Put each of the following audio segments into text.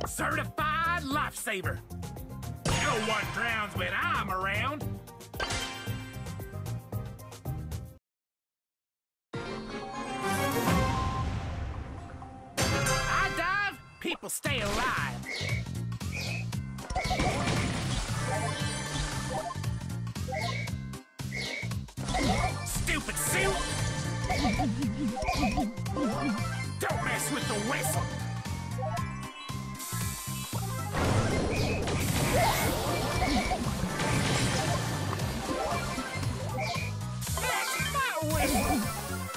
Certified lifesaver. No one drowns when I'm around. I dive, people stay alive. Stupid suit! Don't mess with the whistle! That's my whistle!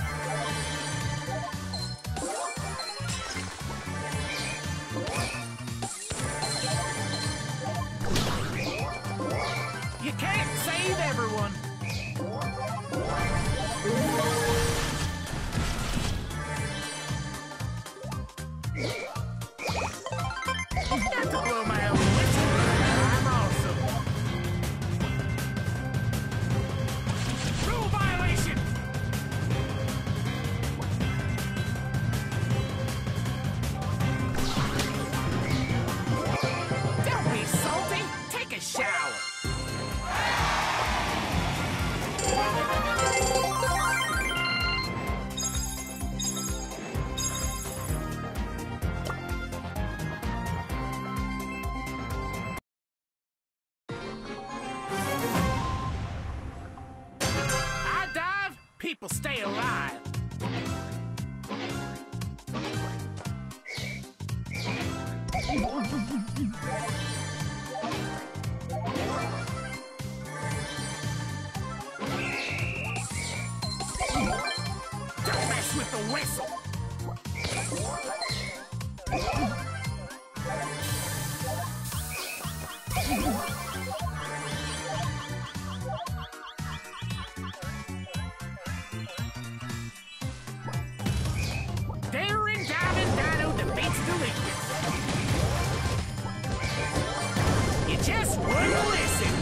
You can't save everyone! Got to blow my own whistle. I'm awesome. Rule violation! Don't be salty. Take a shower. People stay alive. Don't mess with the whistle. Daring Diamond Dino defeats delinquents. You just wouldn't listen.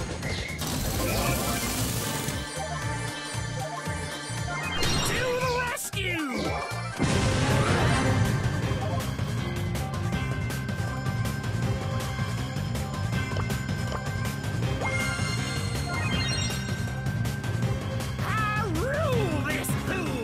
To the rescue! I rule this pool!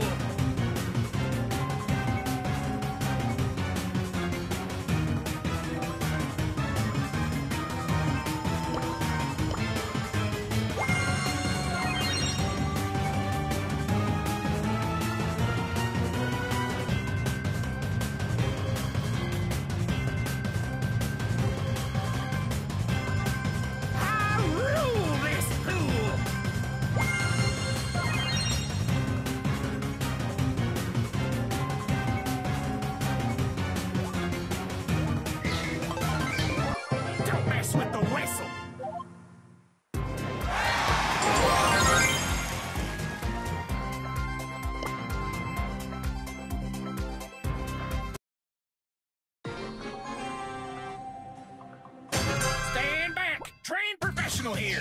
With the whistle. Stand back. Trained professional here.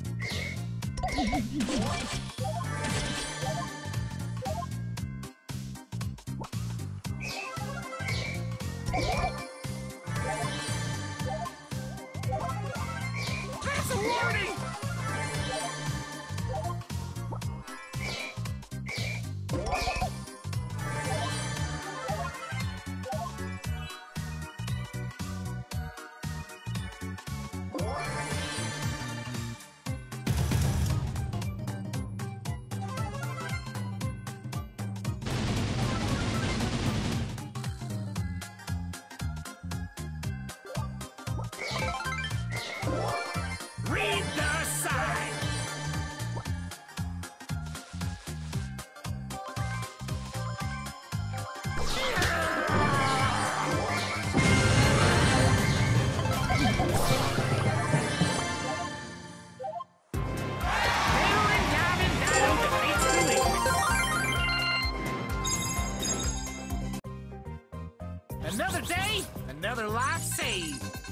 That's a warning! Read the sign! Daring Diamond Dino defeats delinquents. Another day, another life saved.